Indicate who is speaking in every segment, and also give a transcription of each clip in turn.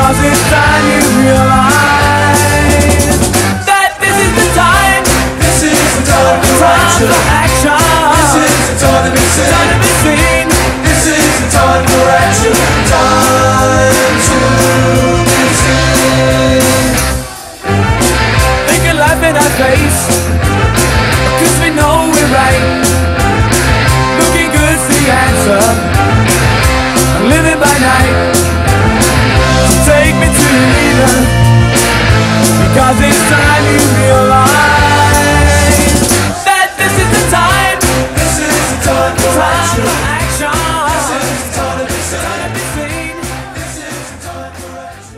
Speaker 1: because it's time you realize that this is the time. This is the time for action. This is the time to be seen. Time to be seen. This is the time for action. Time to be seen. Think of life in our face, 'cause we know we're right. Looking good's the answer. I'm living by night. So take me to your leader, because it's time you realize that this is the time. This is the time for action. This is the time to be seen. This is the time for action.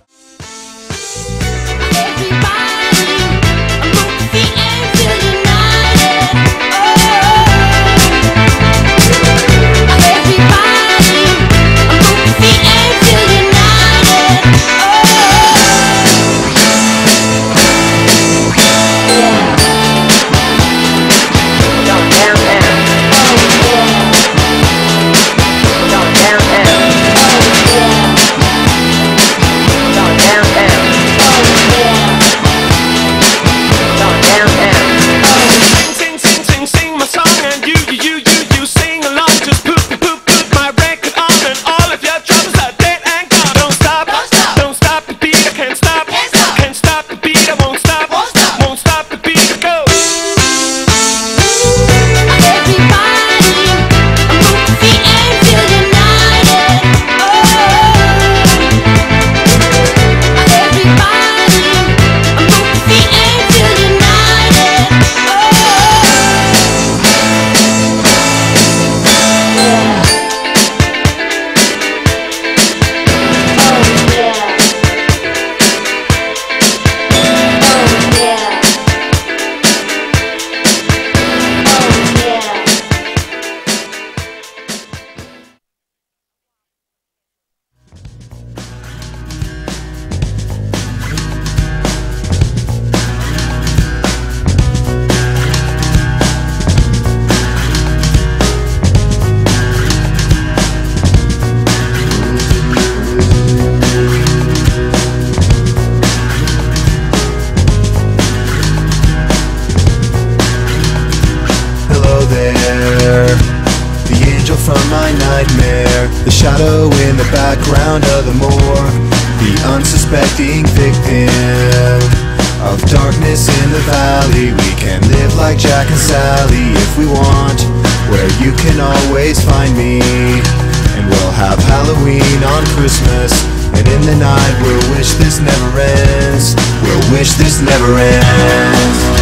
Speaker 2: From my nightmare, the shadow in the background of the morgue, the unsuspecting victim of darkness in the valley. We can live like Jack and Sally if we want, where you can always find me. And we'll have Halloween on Christmas, and in the night we'll wish this never ends. We'll wish this never ends.